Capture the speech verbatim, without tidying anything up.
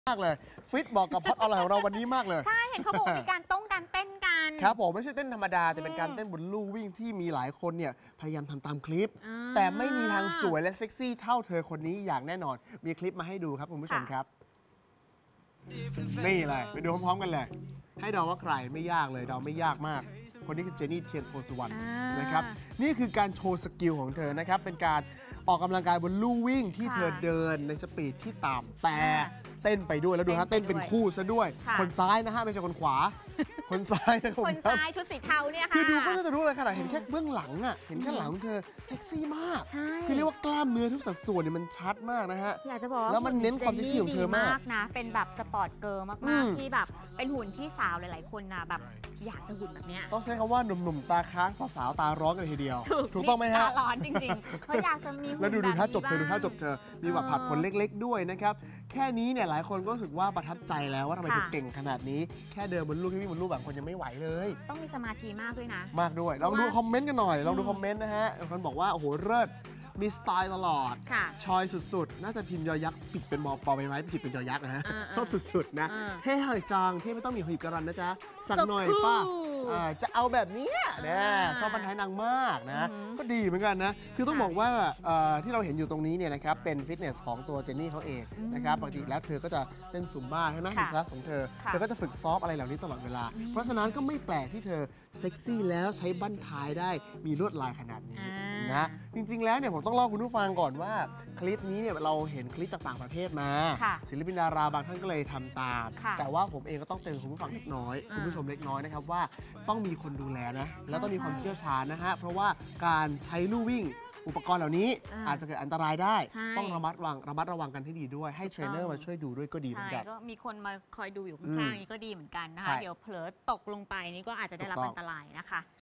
มากเลยฟิตบอกกับพอดออนไลน์ของเราวันนี้มากเลยใช่เห็นเขาบอกมีการต้องการเต้นกันครับผมไม่ใช่เต้นธรรมดาแต่เป็นการเต้นบนลู่วิ่งที่มีหลายคนเนี่ยพยายามทำตามคลิปแต่ไม่มีทางสวยและเซ็กซี่เท่าเธอคนนี้อย่างแน่นอนมีคลิปมาให้ดูครับคุณผู้ชมครับนี่เลยไปดูพร้อมๆกันเลยให้เดาว่าใครไม่ยากเลยเดาไม่ยากมากคนนี้คือเจนนี่เทียนโพสุวรรณนะครับนี่คือการโชว์สกิลของเธอนะครับเป็นการออกกำลังกายบนลู่วิ่งที่เธอเดินในสปีดที่ต่ำแต่เต้นไปด้วยแล้วดูฮะเต้นเป็นคู่ซะด้วยคนซ้ายนะฮะไม่ใช่คนขวาคนซ้ายนะครับคนซ้ายชุดสีเทาเนี่ยค่ะคือดูก็จะรู้เลยขนาดเห็นแค่เบื้องหลังอ่ะเห็นแค่หลังของเธอเซ็กซี่มากคือเรียกว่ากล้ามเนื้อทุกสัดส่วนเนี่ยมันชัดมากนะฮะอยากจะบอกแล้วมันเน้นความเซ็กซี่ของเธอมากนะเป็นแบบสปอร์ตเกิร์ลมากๆที่แบบเป็นหุ่นที่สาวหลายๆคนนะแบบอยากจะหุ่นแบบเนี้ยต้องใช้คำว่าหนุ่มๆตาค้างสาวๆตาร้อนกันทีเดียวถูกต้องไหมฮะตาร้อนจริงๆเขาอยากจะมีหุ่นแบบนี้แล้วดูดูท่าจบเธอดูท่าจบเธอมีแบบผัดผลเล็กๆด้วยนะครับแค่นี้เนี่ยหลายคนก็รู้สึกว่าประทับใจแล้วว่าทำไมเธอเก่งขนาดนี้แค่เดินบนลู่แค่วิ่งบนลู่แบบคนยังไม่ไหวเลยต้องมีสมาธิมากด้วยนะมากด้วยลองดูคอมเมนต์กันหน่อยลองดูคอมเมนต์นะฮะบางคนบอกว่าโอ้โหเลิศมีสไตล์ตลอดชอยสุดๆน่าจะพิมพ์ยอยักษ์ปิดเป็นมอปอใบไม้ผิดเป็นยอยักษ์นะฮะชอบสุดๆนะเฮ้ยหอยจางพี่ไม่ต้องมีหีบกระรันนะจ๊ะสักหน่อยป้าจะเอาแบบนี้นะชอบบรรทายนางมากนะก็ดีเหมือนกันนะคือต้องบอกว่าที่เราเห็นอยู่ตรงนี้เนี่ยนะครับเป็นฟิตเนสของตัวเจนนี่เขาเองนะครับปกติแล้วเธอก็จะเต้นซุมบ้าใช่ไหมในคลาสของเธอเธอก็จะฝึกซ้อมอะไรเหล่านี้ตลอดเวลาเพราะฉะนั้นก็ไม่แปลกที่เธอเซ็กซี่แล้วใช้บั้นท้ายได้มีลวดลายขนาดนี้นะจริงๆแล้วเนี่ยผมต้องเล่าคุณผู้ฟังก่อนว่าคลิปนี้เนี่ยเราเห็นคลิปจากต่างประเทศมาศิลปินดาราบางท่านก็เลยทำตามแต่ว่าผมเองก็ต้องเตือนคุณผู้ฟังเล็กน้อยคุณผู้ชมเล็กน้อยนะครับว่าต้องมีคนดูแลนะแล้วต้องมีความเชี่ยวชาญนะฮะเพราะว่าการใช้ลู่วิ่งอุปกรณ์เหล่านี้อาจจะเกิดอันตรายได้ต้องระมัดระวังระมัดระวังกันให้ดีด้วยให้เทรนเนอร์มาช่วยดูด้วยก็ดีเหมือนกันก็มีคนมาคอยดูอยู่ข้างๆนี้ก็ดีเหมือนกันนะคะเดี๋ยวเผลอตกลงไปนี่ก็อาจจะได้รับอันตรายนะคะ